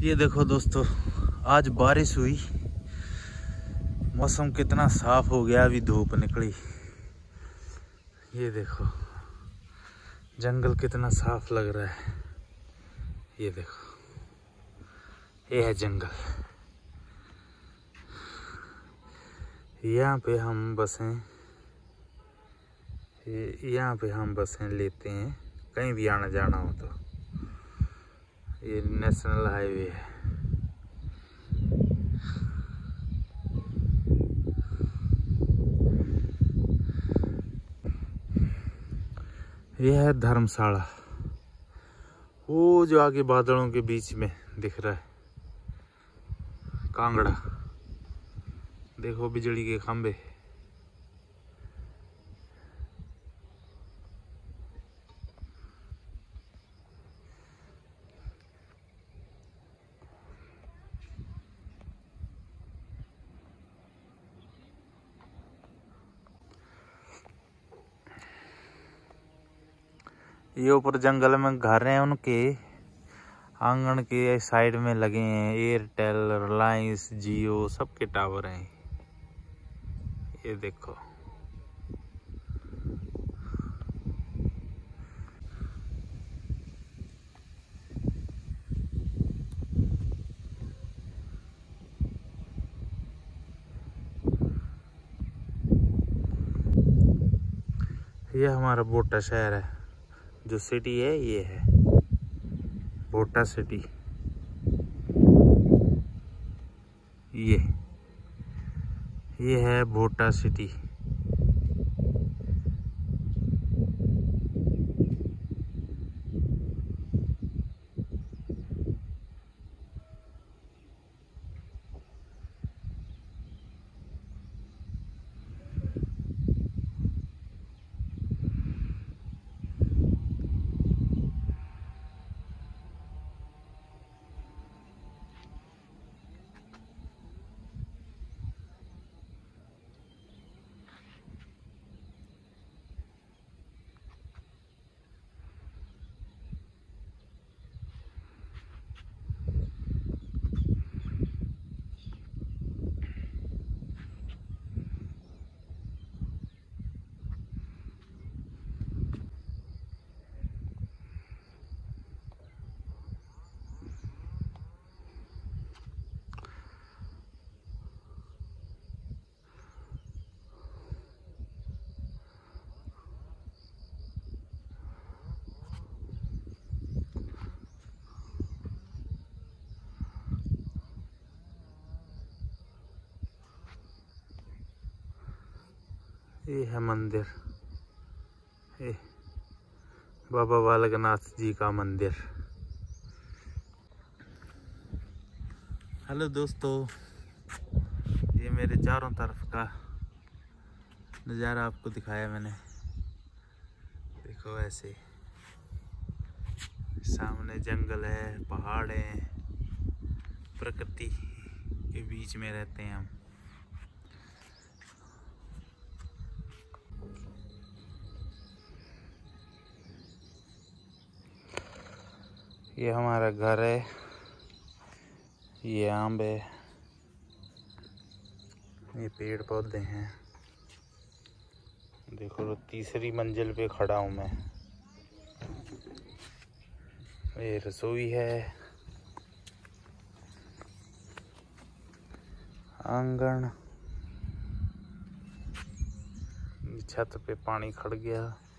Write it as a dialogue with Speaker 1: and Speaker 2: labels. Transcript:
Speaker 1: ये देखो दोस्तों, आज बारिश हुई, मौसम कितना साफ हो गया। अभी धूप निकली। ये देखो जंगल कितना साफ लग रहा है। ये देखो, ये है जंगल। यहाँ पे हम बसें लेते हैं कहीं भी आना जाना हो तो। ये नेशनल हाईवे है। यह है धर्मशाला। वो जो आगे बादलों के बीच में दिख रहा है कांगड़ा, देखो बिजली के खंभे। ये ऊपर जंगल में घर हैं, उनके आंगन के साइड में लगे हैं एयरटेल, रिलायंस, जियो सबके टावर हैं। ये देखो, ये हमारा भोटा शहर है। जो सिटी है ये है भोटा सिटी। ये है भोटा सिटी। ये है मंदिर, ये बाबा बालकनाथ जी का मंदिर। हेलो दोस्तों, ये मेरे चारों तरफ का नज़ारा आपको दिखाया मैंने। देखो ऐसे सामने जंगल है, पहाड़ है, प्रकृति के बीच में रहते हैं हम। ये हमारा घर है, ये आम है, ये पेड़ पौधे हैं। देखो तीसरी मंजिल पे खड़ा हूँ मैं। ये रसोई है, आंगन, छत पे पानी खड़ गया।